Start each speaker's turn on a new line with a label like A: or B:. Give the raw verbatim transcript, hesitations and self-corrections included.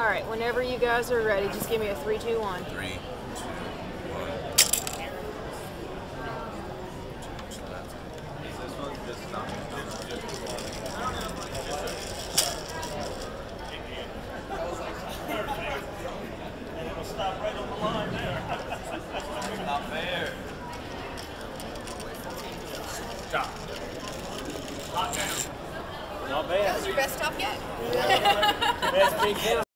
A: All right, whenever you guys are ready, just give me a three, two, one.
B: Three, two, one. Is this one just not?
C: And it'll stop right on the line there.
B: Not fair.
C: Stop. Hot down.
D: Not bad.
A: That was your best stop yet.
D: Best big